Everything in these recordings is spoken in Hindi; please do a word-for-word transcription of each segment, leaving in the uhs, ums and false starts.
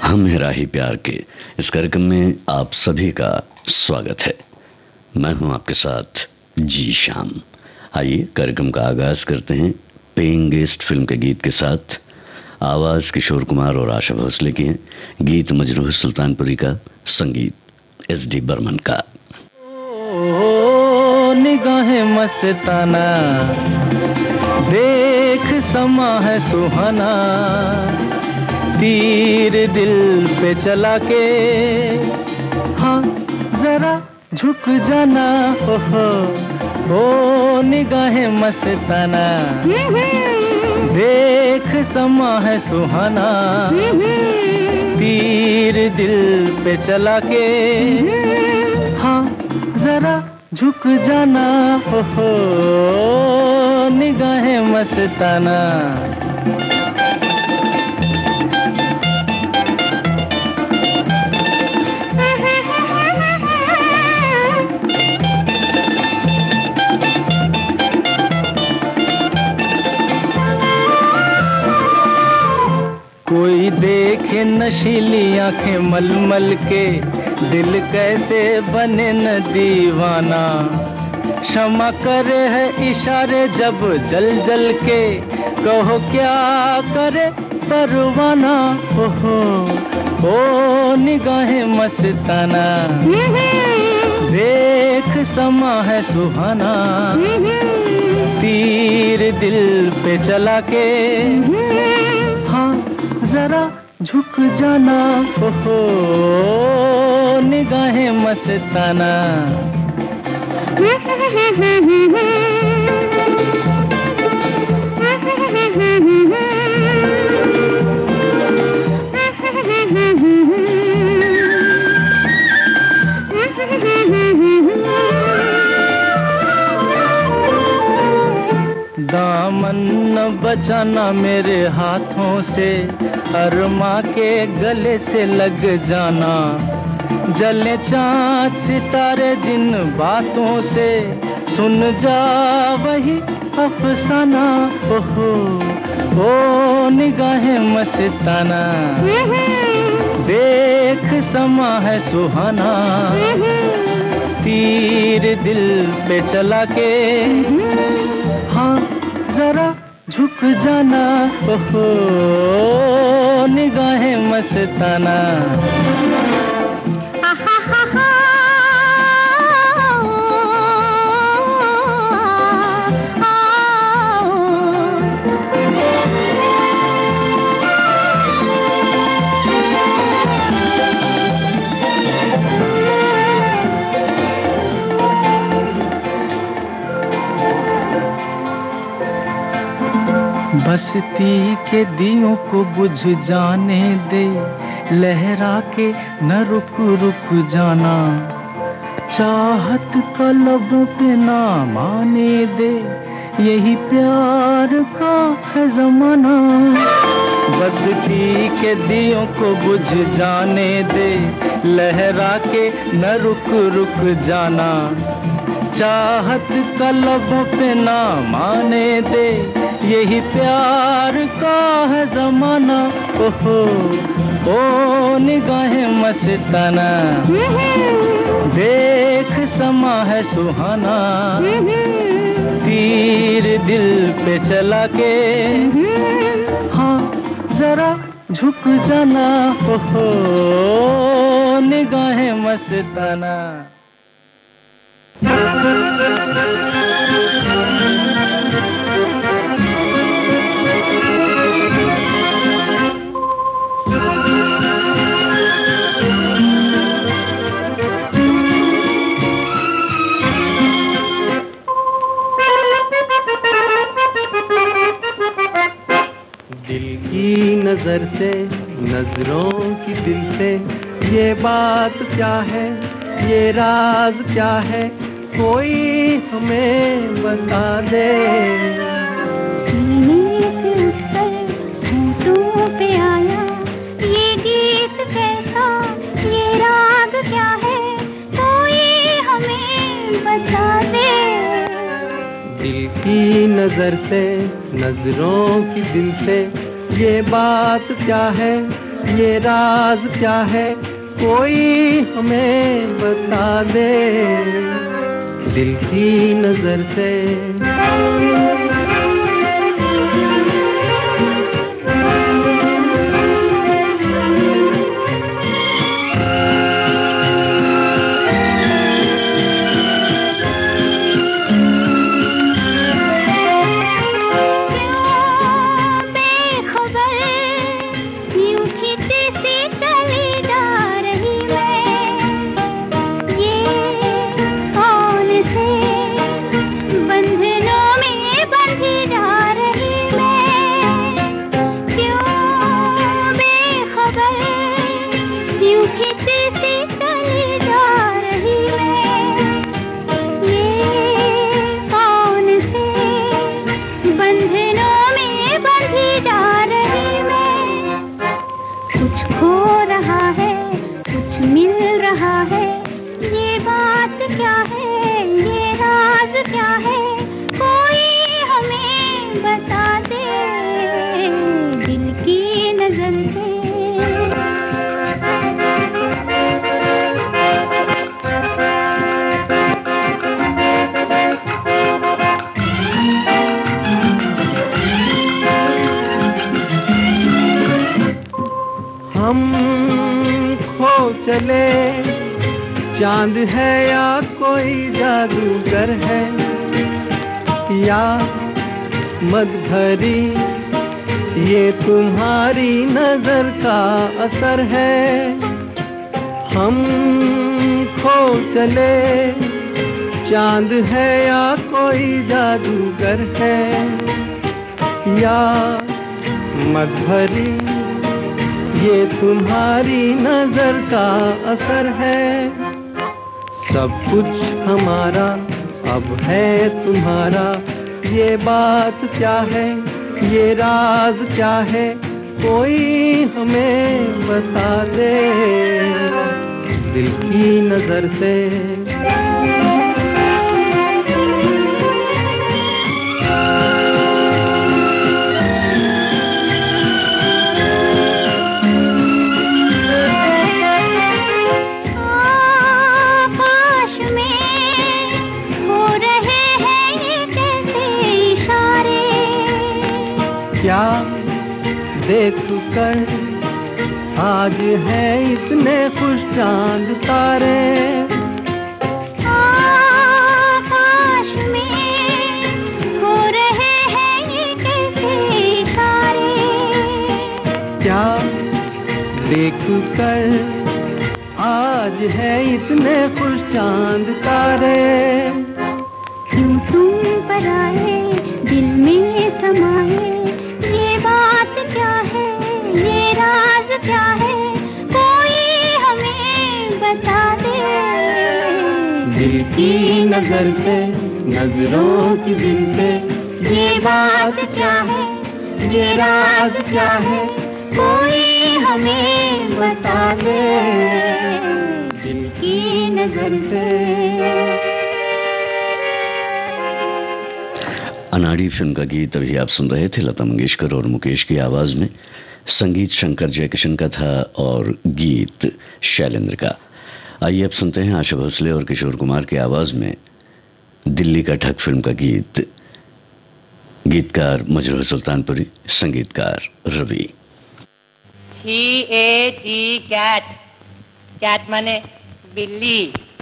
हम हैं राही प्यार के इस कार्यक्रम में आप सभी का स्वागत है। मैं हूं आपके साथ जी शाम। आइए कार्यक्रम का आगाज करते हैं पेइंग गेस्ट फिल्म के गीत के साथ। आवाज किशोर कुमार और आशा भोसले की है, गीत मजरूह सुल्तानपुरी का, संगीत एस डी बर्मन का। ओ निगाहें मस्ताना देख समा है सुहाना, तीर दिल पे चला के हाँ जरा झुक जाना। ओहो ओ निगाहें मस्ताना देख समा है सुहाना, तीर दिल पे चला के हाँ जरा झुक जाना। ओहो निगाहें मस्ताना। कोई देखे नशीली आंखें मलमल के, दिल कैसे बने न दीवाना। क्षमा करे है इशारे जब जल जल के, कहो क्या करे परवाना। ओहो ओ निगाहें मस्ताना देख समा है सुहाना, तीर दिल पे चला के हाँ जरा झुक जाना। ओहो निगाहें मस्ताना। दामन न बचाना मेरे हाथों से, अरमा के गले से लग जाना। जले चाँद सितारे जिन बातों से, सुन जा वही अफसाना। ओहो ओ निगाहें मस्ताना देख समा है सुहाना, तीर दिल पे चला के हाँ जरा झुक जाना। ओहो निगाहें मस्ताना। बस्ती के दियों को बुझ जाने दे, लहरा के न रुक रुक जाना। चाहत का लब पे ना माने दे, यही प्यार का है जमाना। बस्ती के दियों को बुझ जाने दे, लहरा के न रुक रुक जाना। चाहत का लब पे ना माने दे, यही प्यार का है जमाना। ओहो ओ निगाहें मस्ताना देख समा है सुहाना, तीर दिल पे चला के हाँ जरा झुक जाना। ओहो निगाहें मस्ताना। दिल की नजर से, नजरों की दिल से, ये बात क्या है, ये राज क्या है, कोई हमें बता दे। सीने से उठकर होठों पे आया ये गीत कैसा, ये राग क्या है, कोई हमें बता दे। दिल की नजर से, नजरों की दिल से, ये बात क्या है, ये राज क्या है, कोई हमें बता दे दिल की नजर से। चले चांद है या कोई जादूगर है, या मद भरी ये तुम्हारी नजर का असर है। हम खो चले चांद है या कोई जादूगर है, या मद भरी ये तुम्हारी नजर का असर है। सब कुछ हमारा अब है तुम्हारा, ये बात क्या है, ये राज क्या है, कोई हमें बता दे दिल की नजर से। क्या देख कर आज है इतने खुश चांद तारे, आकाश में हो रहे हैं ये कैसे इशारे। क्या देख कर आज है इतने खुश चांद तारे। क्यों तुम पर आए दिल में समाए, ये बात क्या है, ये राज क्या है, कोई हमें बता दे दिल की नजर से, नजरों की दिल से, ये बात क्या है, ये राज क्या है, कोई हमें बता दे दिल की नजर से। अनाड़ी फिल्म का गीत अभी आप सुन रहे थे लता मंगेशकर और मुकेश की आवाज में। संगीत शंकर जयकिशन का था और गीत शैलेंद्र का। आइए अब सुनते हैं आशा भोसले और किशोर कुमार की आवाज में दिल्ली का ठग फिल्म का गीत। गीतकार मजरूह सुल्तानपुरी, संगीतकार Ravi. C A T cat, cat माने बिल्ली।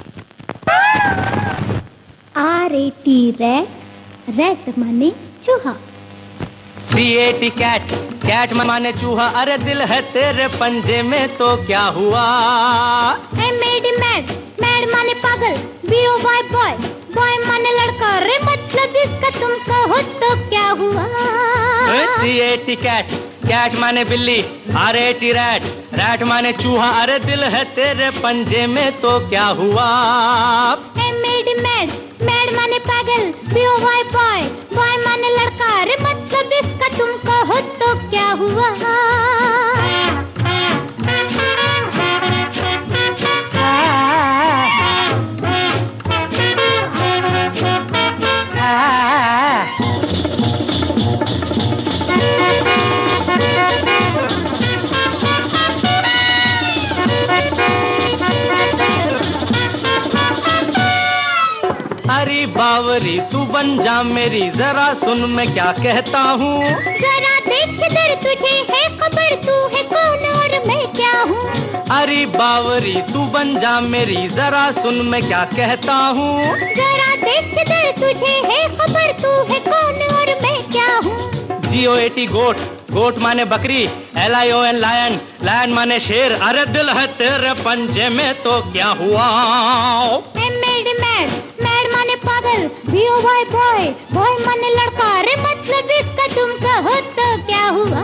R A T rat, rat माने चूहा। C A T cat, cat माने चूहा। अरे दिल है तेरे पंजे में तो क्या हुआ। आई मेड मैड, मैड माने पागल। B O Y boy, boy माने लड़का। रे मतलब इसका तुम कहो तो क्या हुआ। C A T cat, cat माने बिल्ली। R A T rat, rat माने चूहा। अरे दिल है तेरे पंजे में तो क्या हुआ। आई मेड मैड, मैड माने पागल। B O Y boy, boy माने लड़का। रे मतलब इसका तुम कहो तो क्या हुआ। अरे बावरी तू बन जा मेरी, जरा सुन मैं क्या कहता हूँ। जरा देख इधर, तुझे है खबर तू है कौन और मैं क्या हूँ। अरे बावरी तू बन जा मेरी, जरा सुन मैं क्या कहता हूँ। जरा देख इधर, तुझे है खबर तू है कौन और मैं क्या हूँ। जी ओ ए टी गोट, गोट माने बकरी, L I O N lion, lion माने शेर। अरे दिल है तेरे पंजे में तो क्या हुआ। M A D mad, mad माने पागल, B O Y boy, boy माने लड़का। अरे मतलब इसका तुम कहो तो क्या हुआ।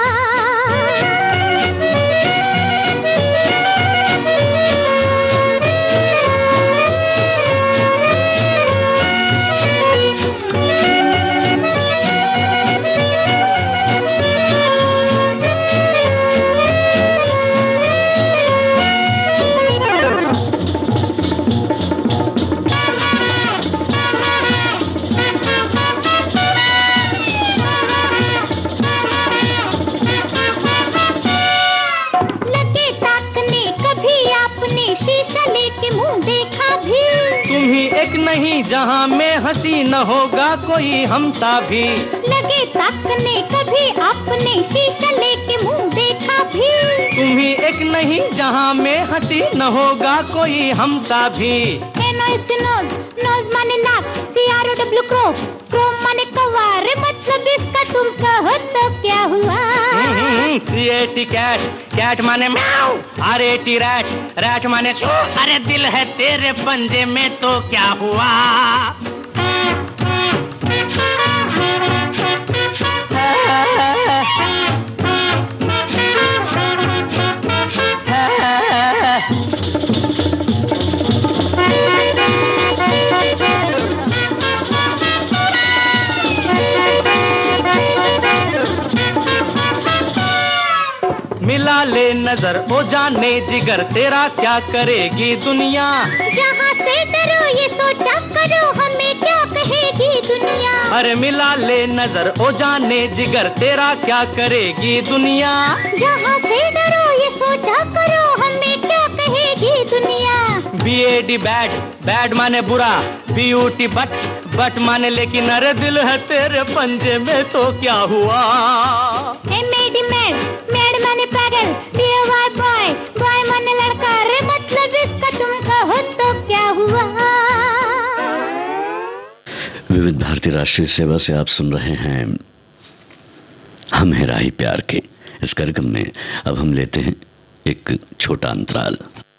नहीं जहाँ में हंसी न होगा कोई हमसा भी। लगे ताकने कभी आपने शीशा लेके मुंह देखा भी। तुम ही एक नहीं जहाँ में हंसी न होगा कोई हमसा भी। नोज नोज, नोज माने नाक, C R O W crow, crow माने कौवा। रे मतलब इसका तुम कहो तो क्या हुआ। C A T cat, cat माने म्याऊ, R A T rat, rat माने चू। अरे दिल है तेरे पंजे में तो क्या हुआ। मिला ले नजर ओ जाने जिगर, तेरा क्या करेगी दुनिया। जहाँ से डरो ये सोचा करो, हमें क्या कहेगी दुनिया। अरे मिला ले नजर ओ जाने जिगर, तेरा क्या करेगी दुनिया। जहाँ से डरो ये सोचा करो, हमें क्या कहेगी दुनिया। B A D bad, bad माने बुरा, B U T but, but माने लेकिन। अरे दिल है तेरे पंजे में तो क्या हुआ। M A D mad, mad माने पागल, B O Y boy, boy माने लड़का। रे मतलब इसका तुम कहो तो क्या हुआ। विविध भारती राष्ट्रीय सेवा से आप सुन रहे हैं हम हैं राही प्यार के। इस कार्यक्रम में अब हम लेते हैं एक छोटा अंतराल।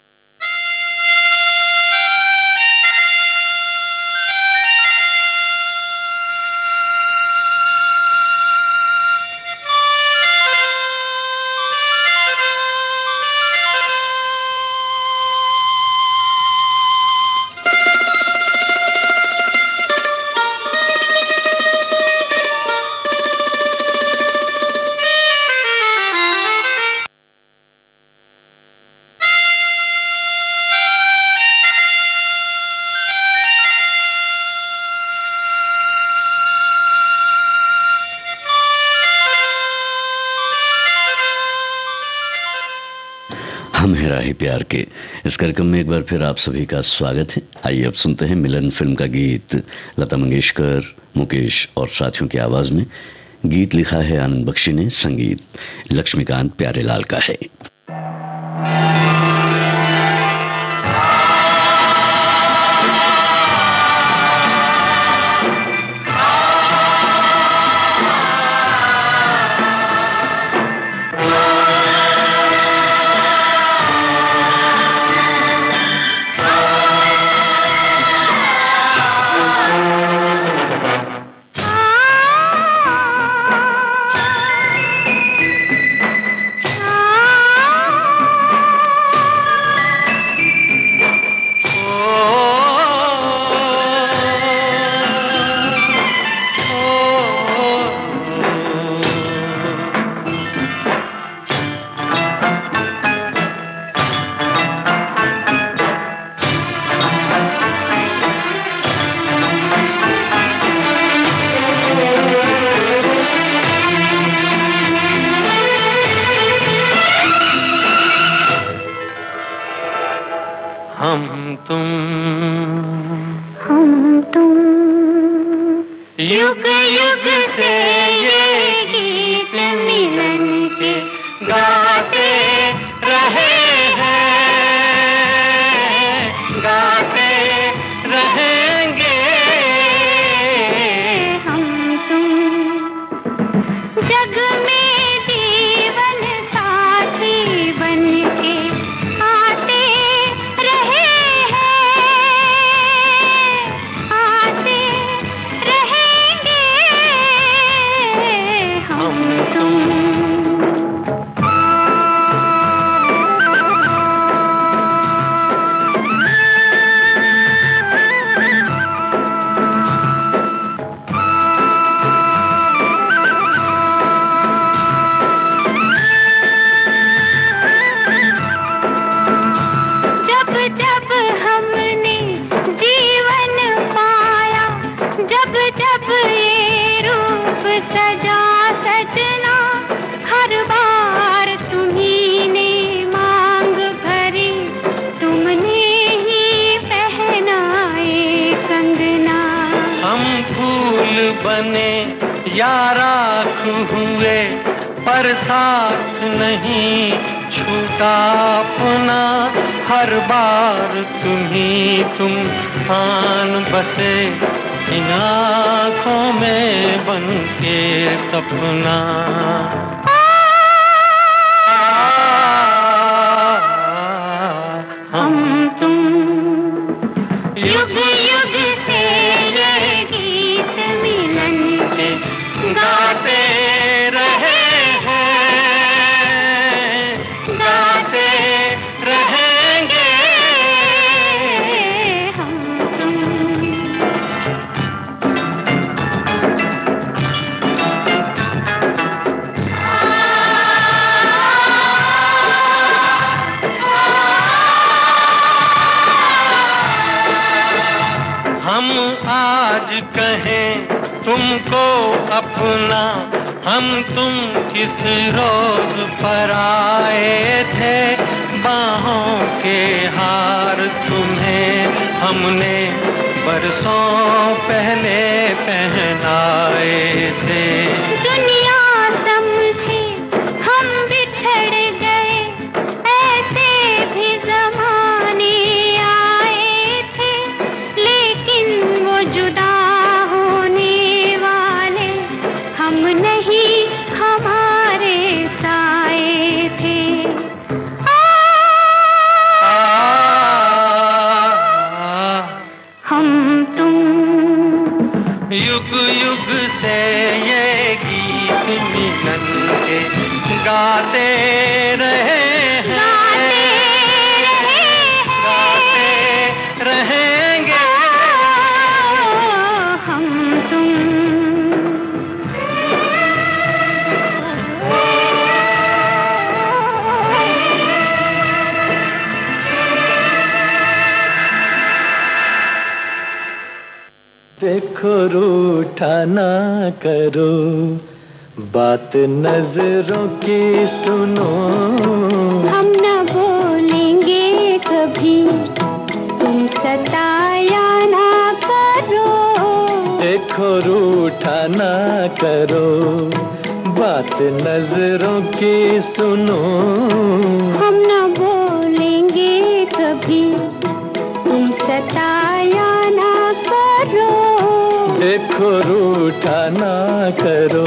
हम हैं राही प्यार के। इस कार्यक्रम में एक बार फिर आप सभी का स्वागत है। आइए अब सुनते हैं मिलन फिल्म का गीत, लता मंगेशकर, मुकेश और साथियों की आवाज में। गीत लिखा है आनंद बख्शी ने, संगीत लक्ष्मीकांत प्यारेलाल का है। हम तुम हम तुम युग युग से ये गीत मिलन के गाते रहे हैं, गाते रहेंगे हम तुम। जग में जीवन साथी बनके आते रहे हैं, आते रहेंगे हम तुम। सजा सजना हर बार तुम्ही ने मांग भरी, तुमने ही पहनाए कंगना। हम फूल बने या राख हुए पर साथ नहीं छूटा अपना, हर बार तुम्ही तुम आन बसे इन आँखों में बन के सपना। हम तुम युग युग से ये गीत मिलन के गाते रहे हैं, गाते रहेंगे हम तुम। हम आज कहें तुमको अपना, हम तुम किस रोज पर आए थे, बाहों के हार तुम्हें हमने बरसों पहले पहनाए थे। दुनिया समझे हम बिछड़ गए, ऐसे भी जमाने आए थे, लेकिन वो जुदा होने वाले हम नहीं, हमारे साए थे। हम तुम युग युग से ये गीत मिलन के गाते रहे हैं, गाते रहेंगे हम तुम। देखो रूठा ना करो, बात नजरों की सुनो। हम न बोलेंगे कभी, तुम सताया ना करो। देखो रूठा ना करो, बात नजरों की सुनो। हम न बोलेंगे कभी, तुम सताया ना करो। देखो रूठा ना करो।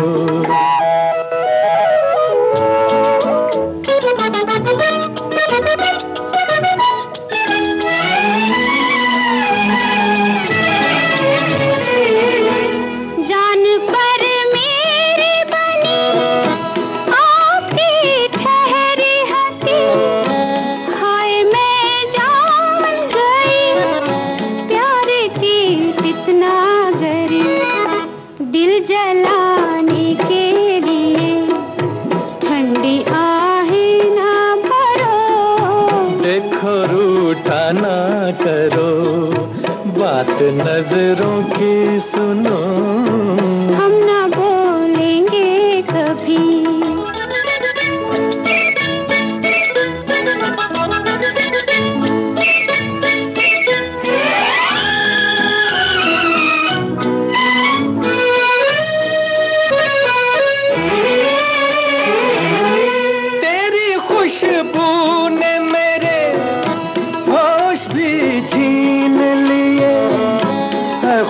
जान पर मेरी बनी आपकी ठहरी हंसी, हाय मैं जान गई प्यार की कितना गरी। दिल जलाने के लिए ठंडी आहें ना भरो। देखो रूठा ना करो, बात नजरों की सुनो। हम ना बोलेंगे कभी।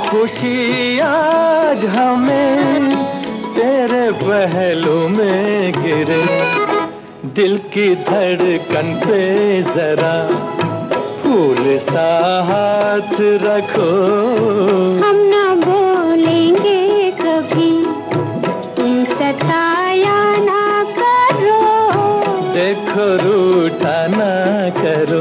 खुशी आज हमें तेरे पहलू में गिरे, दिल की धड़कन पे जरा फूल सा हाथ रखो। हम ना बोलेंगे कभी, तुम सताया ना करो, देखो रूठा ना करो।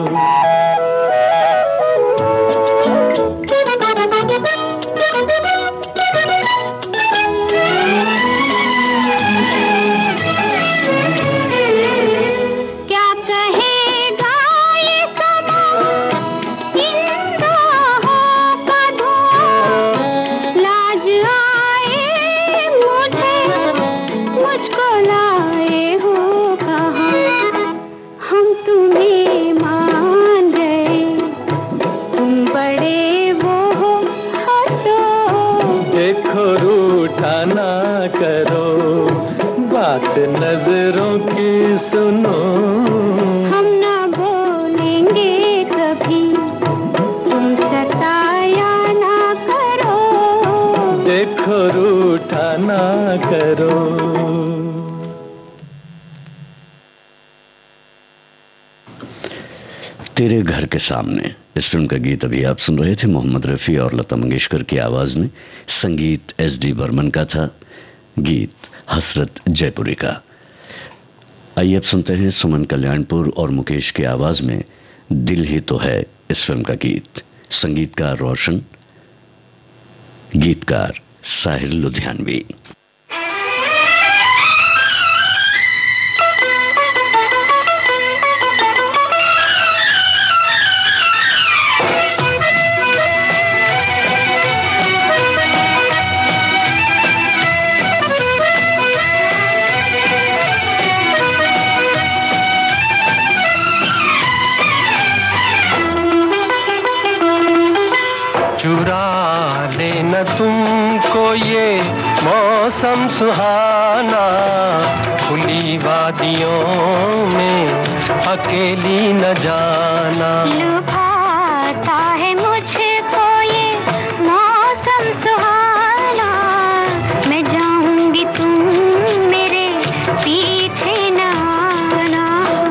नजरों की सुनो, हम ना बोलेंगे कभी, तुम सताया ना करो, देखो रूठा ना करो। तेरे घर के सामने, इस फिल्म का गीत अभी आप सुन रहे थे मोहम्मद रफी और लता मंगेशकर की आवाज में। संगीत एस डी बर्मन का था, गीत हसरत जयपुरी का। आइए अब सुनते हैं सुमन कल्याणपुर और मुकेश की आवाज में दिल ही तो है, इस फिल्म का गीत। संगीतकार रोशन, गीतकार साहिल लुधियानवी। तुमको ये मौसम सुहाना, खुली वादियों में अकेली न जाना। लुभाता है मुझको ये मौसम सुहाना, मैं जाऊंगी तुम मेरे पीछे न आना।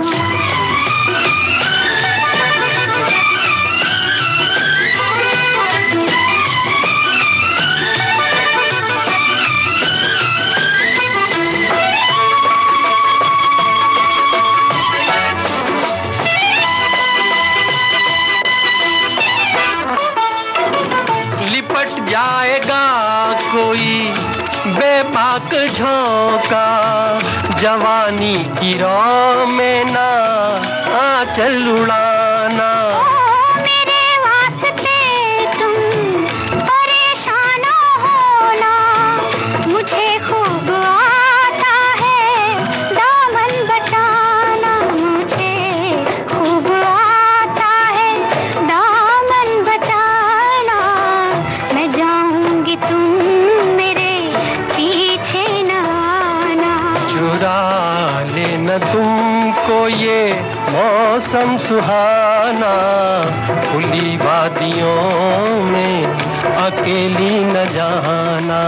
बेबाक झोंका जवानी की राह में ना आंचल उड़ाना। मेरे वास्ते तुम परेशान होना, मुझे खूब आता है दामन बचाना, मुझे खूब आता है दामन बचाना। मैं जाऊंगी तुम लेना तुमको ये मौसम सुहाना, खुली वादियों में अकेली न जाना।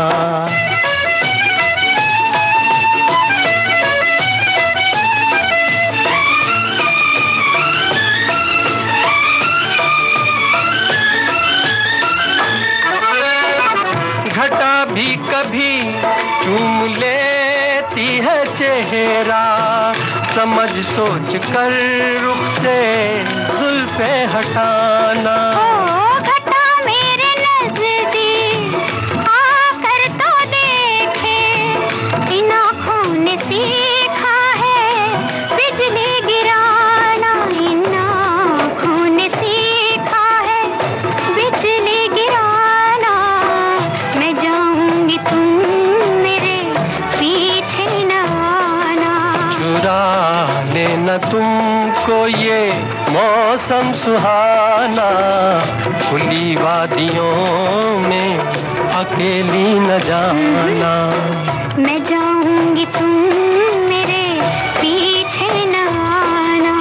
घटा भी कभी चूम लेती है चेहरा, समझ सोच कर रुख से जुल्फे हटाना। ओ घटा मेरे नजदीक आकर तो देखे, इन आँखों ने सीखा है बिजली गिराना, इन आँखों ने सीखा है बिजली गिराना। मैं जाऊंगी तुम मेरे पीछे न आना। चुरा लेना तुमको ये मौसम सुहाना, खुली वादियों में अकेली न जाना। मैं जाऊंगी तुम मेरे पीछे न आना,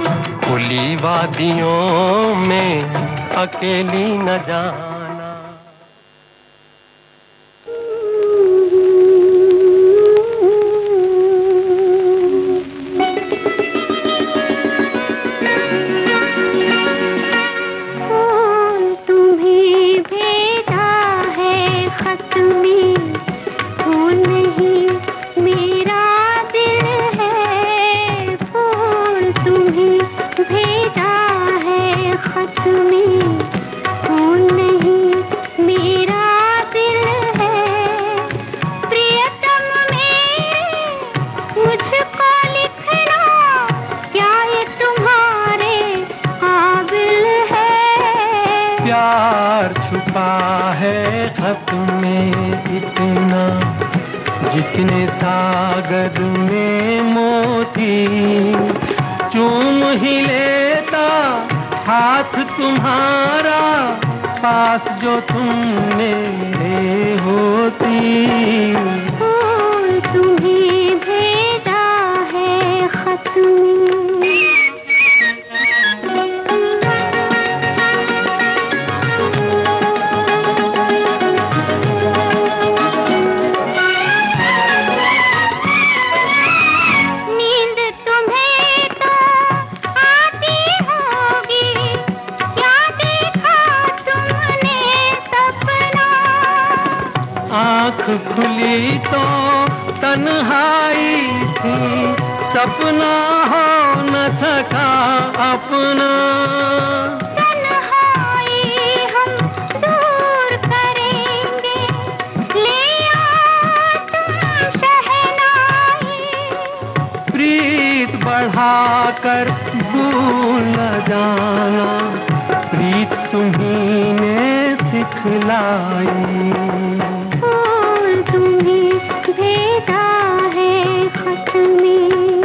खुली वादियों में अकेली न जाना। छुपा है खत में इतना, जितने सागर में मोती। चूम ही लेता हाथ तुम्हारा, पास जो तुम मेरे होती। और तुम्हें भेजा है खत में। नींद तुम्हें तो आती होगी, क्या देखा तुमने सपना। आँख खुली तो तन्हाई थी, सपना हो न सका अपना। तन्हाई हम दूर करेंगे, ले आओ तुम शहनाई। प्रीत बढ़ाकर भूल न जाना, प्रीत तुम्ही ने सिखलाई। और तुम्हें भेजा है खत में।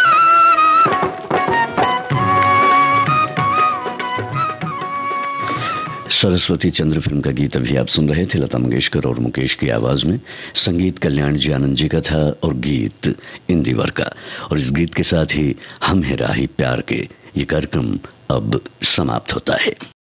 सरस्वती चंद्र फिल्म का गीत अभी आप सुन रहे थे, लता मंगेशकर और मुकेश की आवाज में। संगीत कल्याण जी आनंद जी का था और गीत इंदिवर का। और इस गीत के साथ ही हम है राही प्यार के ये कार्यक्रम अब समाप्त होता है।